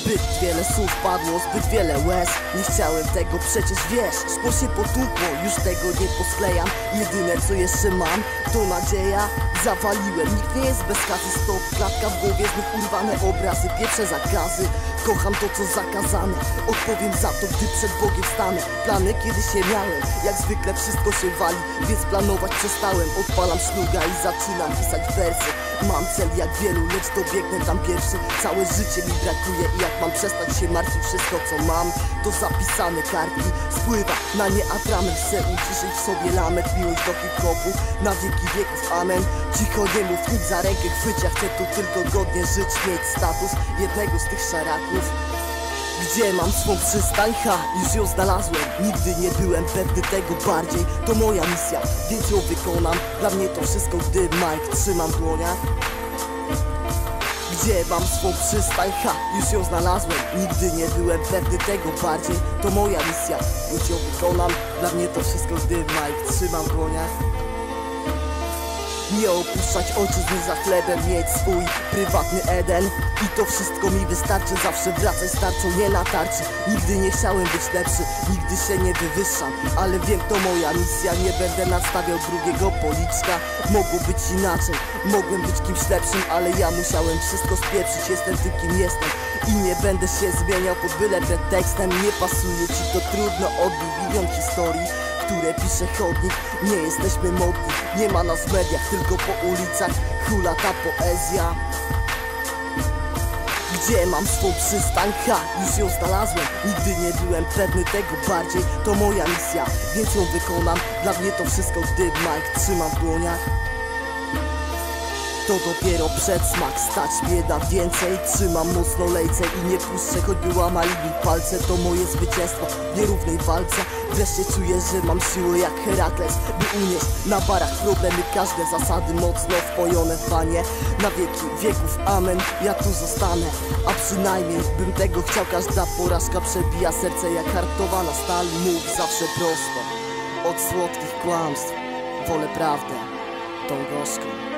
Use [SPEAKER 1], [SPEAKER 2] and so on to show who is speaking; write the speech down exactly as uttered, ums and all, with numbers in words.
[SPEAKER 1] Zbyt wiele słów padło, zbyt wiele łez. Nie chciałem tego, przecież wiesz, szkło się potłukło, już tego nie posklejam. Jedyne co jeszcze mam, to nadzieja. Zawaliłem, nikt nie jest bez kasy, stop, klatka w głowie, znów urwane obrazy, pieprze zakazy. Kocham to co zakazane, odpowiem za to, gdy przed Bogiem stanę. Plany kiedyś je miałem, jak zwykle wszystko się wali, więc planować przestałem. Odpalam szluga i zaczynam pisać wersy. Mam cel jak wielu, lecz dobiegnę tam pierwszy. Całe życie mi brakuje i jak mam przestać się martwić, wszystko co mam to zapisane kartki. Spływa na nie atrament, chcę uciszyć w sobie lament. Miłość do hip-hopu, na wieki wieków, amen. Cicho nie mów, nic za rękę chwycia, chcę tu tylko godnie żyć, mieć status jednego z tych szaraków. Gdzie mam swą przystań? Ha, już ją znalazłem. Nigdy nie byłem pewny tego bardziej. To moja misja, więc ją wykonam. Dla mnie to wszystko, gdy Mike trzymam w dłoniach. Gdzie mam swą przystań? Ha, już ją znalazłem. Nigdy nie byłem pewny tego bardziej. To moja misja, więc ją wykonam. Dla mnie to wszystko, gdy Mike trzymam w dłoniach. Nie opuszczać ojczyzny za chlebem, mieć swój prywatny Eden. I to wszystko mi wystarczy, zawsze wracać starczą, nie na tarczy. Nigdy nie chciałem być lepszy, nigdy się nie wywyższam, ale wiem, to moja misja, nie będę nadstawiał drugiego policzka. Mogło być inaczej, mogłem być kimś lepszym, ale ja musiałem wszystko spieprzyć. Jestem tym, kim jestem i nie będę się zmieniał pod byle pretekstem. Nie pasuje ci, to trudno, odbił milion historii, które pisze chodnik. Nie jesteśmy modni, nie ma nas w mediach, tylko po ulicach hula ta poezja. Gdzie mam swą przystań? Ha, już ją znalazłem. Nigdy nie byłem pewny tego bardziej. To moja misja, więc ją wykonam. Dla mnie to wszystko, gdy Mike trzyma w dłoniach. To dopiero przedsmak, stać mnie na więcej. Trzymam mocno lejce i nie puszczę, choćby łamali mi palce. To moje zwycięstwo w nierównej walce. Wreszcie czuję, że mam siłę jak Herakles, by unieść na barach problemy każde. Zasady mocno wpojone w panie. Na wieki wieków, amen, ja tu zostanę. A przynajmniej bym tego chciał, każda porażka przebija serce jak hartowana stal. Mów zawsze prosto, od słodkich kłamstw wolę prawdę, tą gorzką.